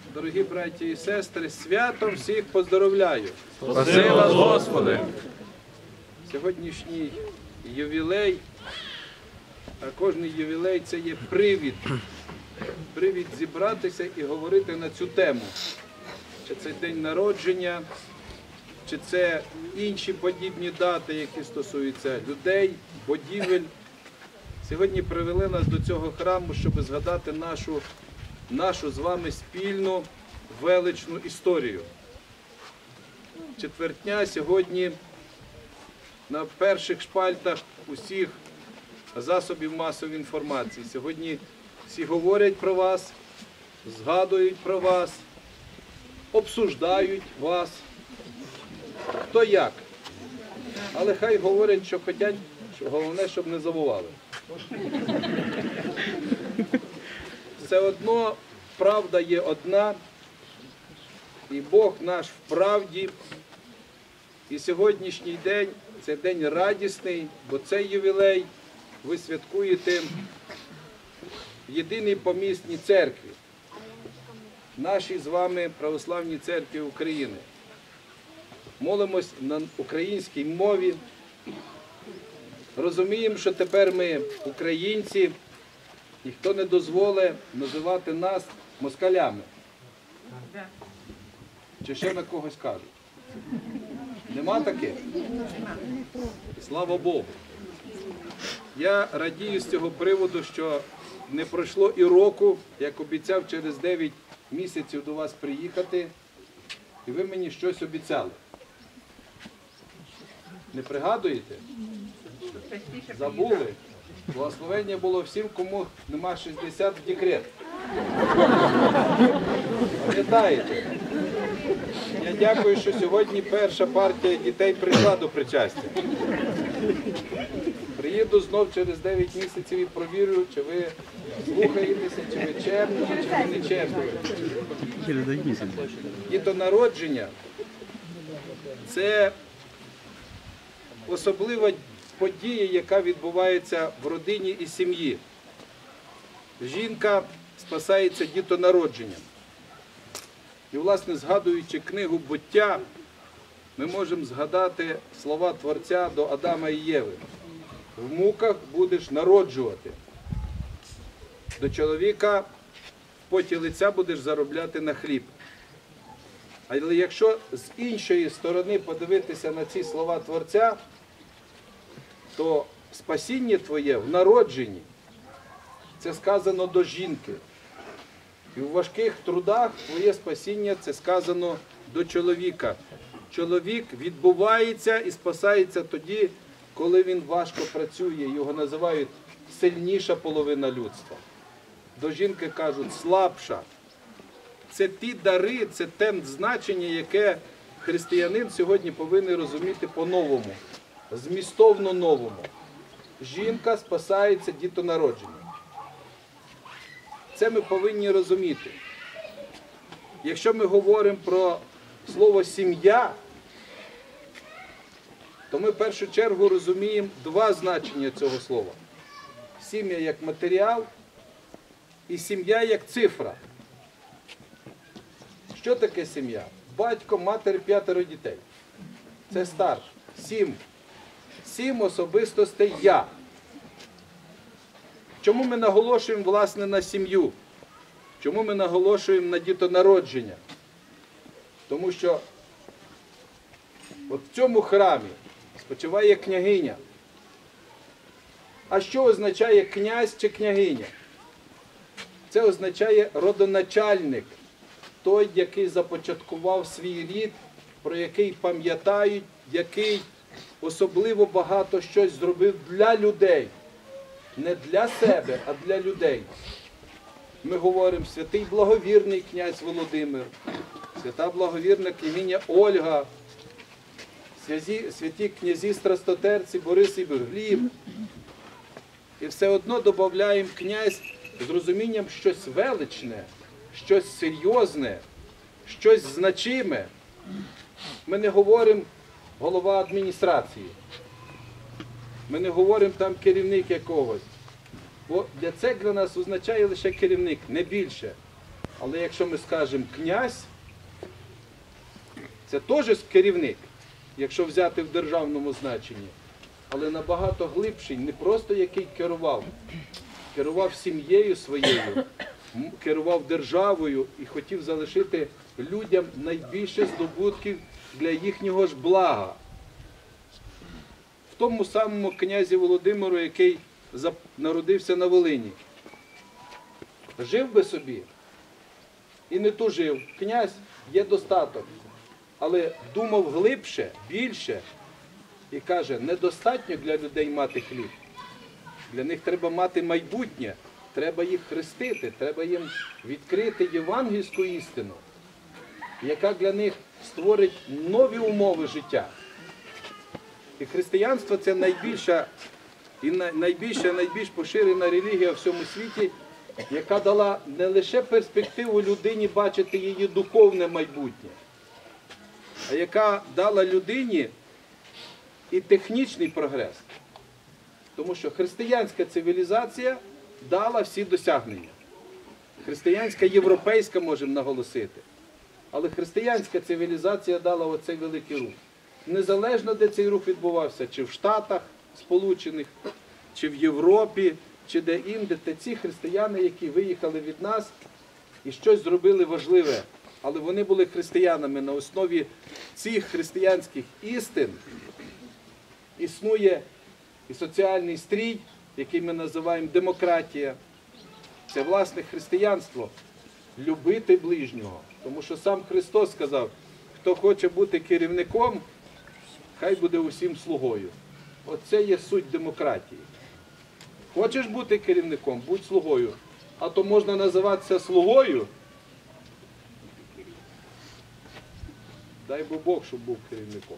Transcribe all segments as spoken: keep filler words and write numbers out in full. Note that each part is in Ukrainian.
Дорогі браті і сестри, святом всіх поздоровляю. Спаси вас, Господи! Сьогоднішній ювілей, а кожний ювілей – це є привід. Привід зібратися і говорити на цю тему. Чи це день народження, чи це інші подібні дати, які стосуються людей, будівель. Сьогодні привели нас до цього храму, щоб згадати нашу, нашу з вами спільну величну історію. Четвертня сьогодні на перших шпальтах усіх засобів масової інформації. Сьогодні всі говорять про вас, згадують про вас, обсуждають вас, хто як. Але хай говорять, що хочуть, головне, щоб не забували. Все одно правда є одна, і Бог наш в правді. І сьогоднішній день – це день радісний, бо цей ювілей ви святкуєте в єдиній помісній церкві, нашій з вами Православній церкві України. Молимось на українській мові, розуміємо, що тепер ми українці, ніхто не дозволить називати нас москалями. Чи ще на когось кажуть? Нема таких? Слава Богу. Я радію з цього приводу, що не пройшло і року, як обіцяв через дев'ять місяців до вас приїхати, і ви мені щось обіцяли. Не пригадуєте? Забули? Благословення було всім, кому нема шістдесят в декрет. Пам'ятаєте? Я дякую, що сьогодні перша партія дітей прийшла до причастя. Приїду знов через дев'ять місяців і провірю, чи ви слухаєтеся, чи ви чемні, чи ви не чемні. Дітонародження – це особлива подія, яка відбувається в родині і сім'ї. Жінка спасається дітонародженням. І, власне, згадуючи книгу «Буття», ми можемо згадати слова Творця до Адама і Єви. В муках будеш народжувати. До чоловіка в поті лиця будеш заробляти на хліб. Але якщо з іншої сторони подивитися на ці слова Творця, то спасіння твоє в народженні, це сказано до жінки. І в важких трудах твоє спасіння, це сказано до чоловіка. Чоловік відбувається і спасається тоді, коли він важко працює. Його називають сильніша половина людства. До жінки кажуть слабша. Це ті дари, це те значення, яке християнин сьогодні повинен розуміти по-новому, змістовно новому. Жінка спасається дітонародженням. Це ми повинні розуміти. Якщо ми говоримо про слово «сім'я», то ми в першу чергу розуміємо два значення цього слова. Сім'я як матеріал і сім'я як цифра. Що таке сім'я? Батько, матір, п'ятеро дітей. Це старш. Сім. Сім особистостей «я». Чому ми наголошуємо, власне, на сім'ю? Чому ми наголошуємо на дітонародження? Тому що от в цьому храмі спочиває княгиня. А що означає князь чи княгиня? Це означає родоначальник, той, який започаткував свій рід, про який пам'ятають, який особливо багато щось зробив для людей. Не для себе, а для людей. Ми говоримо святий благовірний князь Володимир, свята благовірна княгиня Ольга, святі, святі князі страстотерці Борис і Гліб. І все одно додаємо князь з розумінням щось величне, щось серйозне, щось значиме. Ми не говоримо голова адміністрації. Ми не говоримо там керівник якогось. Бо для це для нас означає лише керівник, не більше. Але якщо ми скажемо князь, це теж керівник, якщо взяти в державному значенні, але набагато глибший, не просто який керував, керував сім'єю своєю, м- керував державою і хотів залишити людям найбільше здобутків для їхнього ж блага. В тому самому князі Володимиру, який зап- народився на Волині. Жив би собі і не тужив. Князь є достаток, але думав глибше, більше і каже, недостатньо для людей мати хліб. Для них треба мати майбутнє, треба їх хрестити, треба їм відкрити євангельську істину, яка для них створить нові умови життя. І християнство – це найбільша і най- найбільша, найбільш поширена релігія в всьому світі, яка дала не лише перспективу людині бачити її духовне майбутнє, а яка дала людині і технічний прогрес. Тому що християнська цивілізація дала всі досягнення. Християнська, європейська, можемо наголосити. Але християнська цивілізація дала оцей великий рух. Незалежно, де цей рух відбувався, чи в Штатах Сполучених, чи в Європі, чи де-інде, те ці християни, які виїхали від нас і щось зробили важливе. Але вони були християнами. На основі цих християнських істин існує і соціальний стрій, який ми називаємо демократія. Це, власне, християнство. Любити ближнього. Тому що сам Христос сказав, хто хоче бути керівником, хай буде усім слугою. Оце є суть демократії. Хочеш бути керівником, будь слугою. А то можна називатися слугою. Дай би Бог, щоб був керівником.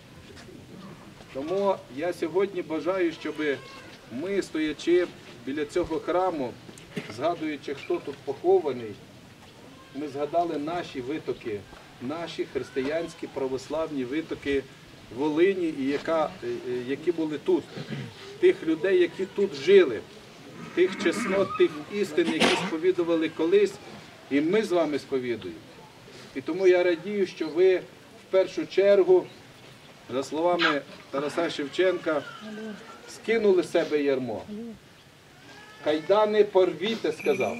Тому я сьогодні бажаю, щоб ми, стоячи біля цього храму, згадуючи, хто тут похований, ми згадали наші витоки, наші християнські православні витоки Волині, і яка, які були тут, тих людей, які тут жили, тих чеснот, тих істин, які сповідували колись, і ми з вами сповідуємо. І тому я радію, що ви в першу чергу, за словами Тараса Шевченка, скинули з себе ярмо. Кайдани порвіте, сказав.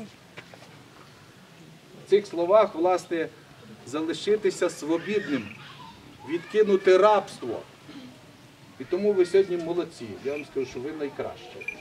В цих словах, власне, залишитися свобідним, відкинути рабство. І тому ви сьогодні молодці. Я вам скажу, що ви найкращі.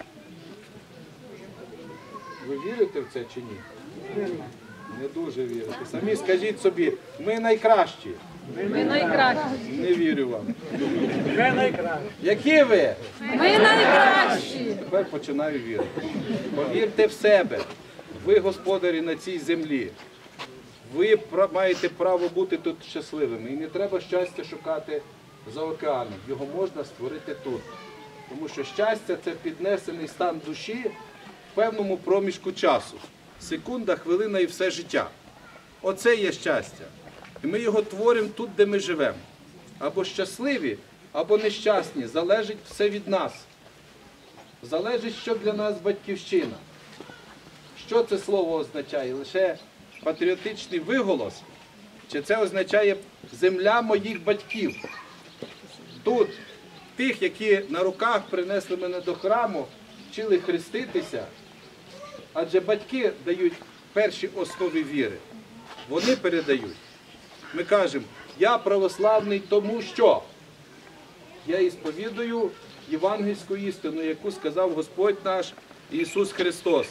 Ви вірите в це чи ні? Не дуже вірите. Самі скажіть собі, ми найкращі. Ми найкращі. Не вірю вам. Ви найкраще. Які ви? Ми найкращі. Тепер починаю вірити. Повірте в себе. Ви господарі на цій землі. Ви маєте право бути тут щасливими. І не треба щастя шукати за океаном. Його можна створити тут. Тому що щастя – це піднесений стан душі в певному проміжку часу. Секунда, хвилина і все життя. Оце є щастя. І ми його творимо тут, де ми живемо. Або щасливі, або нещасні. Залежить все від нас. Залежить, що для нас батьківщина. Що це слово означає? Лише патріотичний виголос? Чи це означає земля моїх батьків? Тут, тих, які на руках принесли мене до храму, вчили хреститися, адже батьки дають перші основи віри. Вони передають. Ми кажемо, я православний тому що я ісповідую євангельську істину, яку сказав Господь наш Ісус Христос.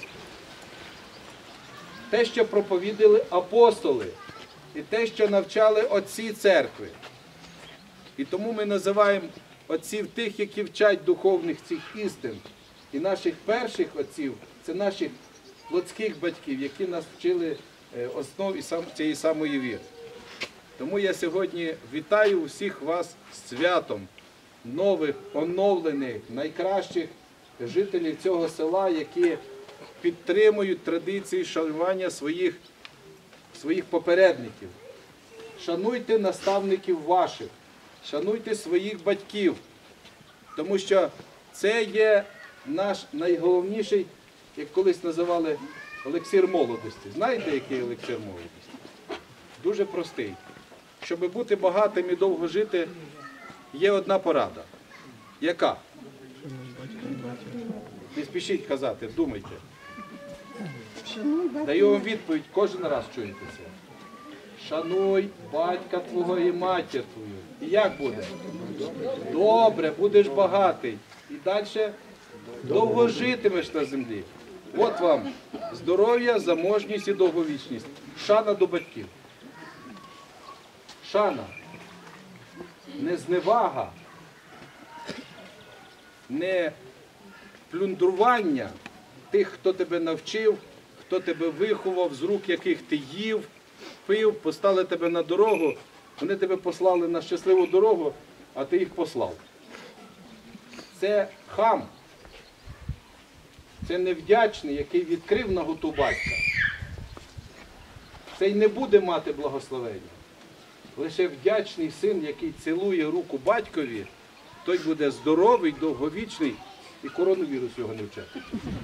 Те, що проповідали апостоли, і те, що навчали отці церкви. І тому ми називаємо отців тих, які вчать духовних цих істин. І наших перших отців – це наших плотських батьків, які нас вчили основ цієї самої віри. Тому я сьогодні вітаю усіх вас з святом нових, оновлених, найкращих жителів цього села, які підтримують традиції шанування своїх, своїх попередників. Шануйте наставників ваших, шануйте своїх батьків, тому що це є наш найголовніший, як колись називали, елексир молодості. Знаєте, який елексир молодості? Дуже простий. Щоб бути багатим і довго жити, є одна порада. Яка? Не спішіть казати, думайте. Даю вам відповідь, кожен раз чуєте це. Шануй батька твого і матір твою. І як буде? Добре, будеш багатий. І далі довго житимеш на землі. От вам здоров'я, заможність і довговічність. Шана до батьків. Шана. Не зневага, не плюндрування тих, хто тебе навчив, хто тебе виховав, з рук яких ти їв, пив, поставили тебе на дорогу, вони тебе послали на щасливу дорогу, а ти їх послав. Це хам, це невдячний, який відкрив наготу батька. Цей не буде мати благословення. Лише вдячний син, який цілує руку батькові, той буде здоровий, довговічний і коронавірус його не вчепить.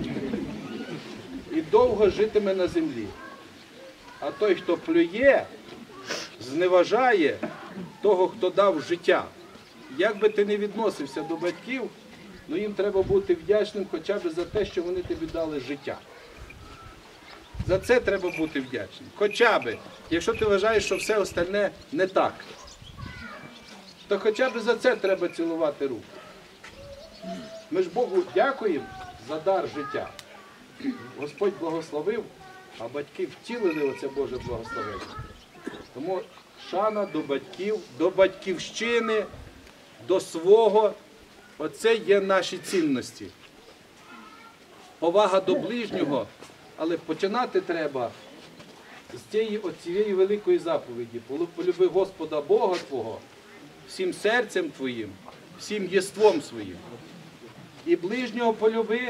І довго житиме на землі. А той, хто плює, зневажає того, хто дав життя. Як би ти не відносився до батьків, ну їм треба бути вдячним хоча б за те, що вони тобі дали життя. За це треба бути вдячним. Хоча б, якщо ти вважаєш, що все остальне не так, то хоча б за це треба цілувати руку. Ми ж Богу дякуємо за дар життя. Господь благословив, а батьки втілили оце Боже благословення. Тому шана до батьків, до батьківщини, до свого. Оце є наші цінності. Повага до ближнього, але починати треба з цієї, от цієї великої заповіді. Полюби Господа Бога твого всім серцем твоїм, всім єством своїм. І ближнього полюби,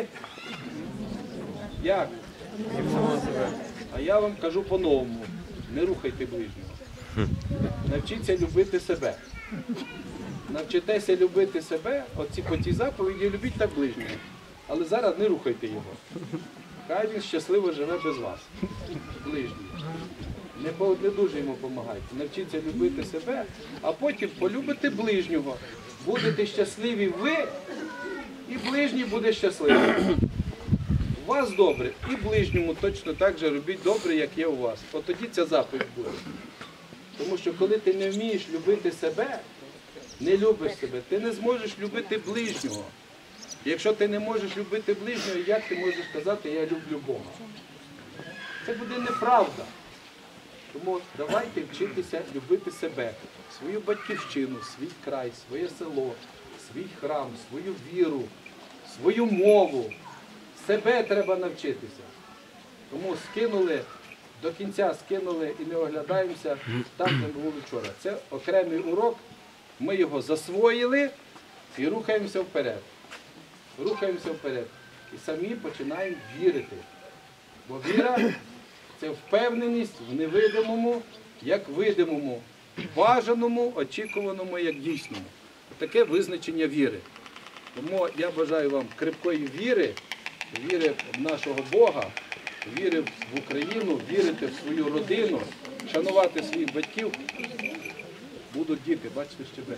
як? А я вам кажу по-новому, не рухайте ближнього. Навчіться любити себе. Навчитеся любити себе, оці по цій заповіді, любіть так ближнього. Але зараз не рухайте його. Хай він щасливо живе без вас. Ближній. Не, по- не дуже йому допомагайте. Навчіться любити себе, а потім полюбите ближнього. Будете щасливі ви, і ближній буде щасливий. У вас добре, і ближньому точно так же робіть добре, як є у вас. От тоді ця заповідь буде. Тому що коли ти не вмієш любити себе, не любиш себе, ти не зможеш любити ближнього. Якщо ти не можеш любити ближнього, як ти можеш сказати, я люблю Бога? Це буде неправда. Тому давайте вчитися любити себе, свою батьківщину, свій край, своє село, свій храм, свою віру, свою мову. Себе треба навчитися. Тому скинули, до кінця скинули і не оглядаємося там, де ми були вчора. Це окремий урок, ми його засвоїли і рухаємося вперед. Рухаємося вперед. І самі починаємо вірити. Бо віра – це впевненість в невидимому, як видимому, бажаному, очікуваному, як дійсному. Таке визначення віри. Тому я бажаю вам крепкої віри, віри в нашого Бога, віри в Україну, вірити в свою родину, шанувати своїх батьків. Будуть діти, бачите, щебе.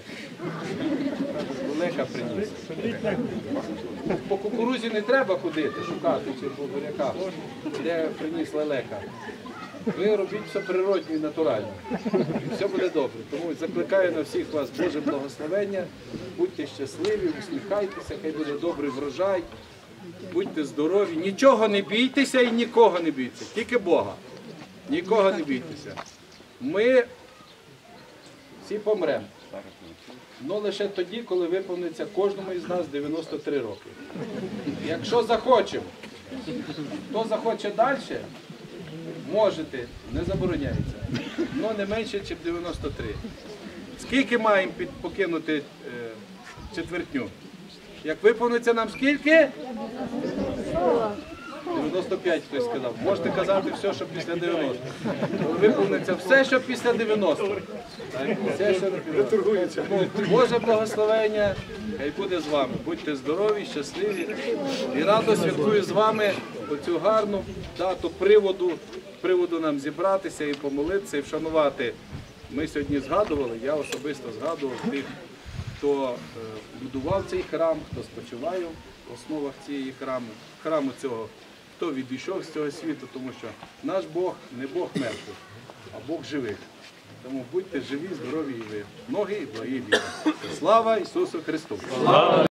Лека приніс. По кукурузі не треба ходити, шукати чи по буряках, де приніс лелека. Ви робіть все природне і натурально. І все буде добре. Тому закликаю на всіх вас Боже благословення. Будьте щасливі, усміхайтеся, хай буде добрий врожай. Будьте здорові. Нічого не бійтеся і нікого не бійтеся. Тільки Бога. Нікого не бійтеся. Ми всі помремо. Але лише тоді, коли виповниться кожному із нас дев'яносто три роки. Якщо захочемо, хто захоче далі, можете, не забороняється. Але не менше, ніж дев'яносто три. Скільки маємо під- покинути е, четвертню? Як виповниться нам скільки? дев'яносто п'ять хтось сказав. Можете казати все, що після дев'яносто. Виповниться все, що після дев'яносто. Так, все, що дев'яносто. Тому Боже благословення, хай буде з вами. Будьте здорові, щасливі. І радо святкую з вами оцю гарну дату приводу, приводу нам зібратися і помолитися, і вшанувати. Ми сьогодні згадували, я особисто згадував тих, хто е, будував цей храм, хто спочиває в основах цієї храму, храму цього, хто відійшов з цього світу, тому що наш Бог не Бог мертвих, а Бог живих. Тому будьте живі, здорові і ви. Ноги і благі віри. Слава Ісусу Христу!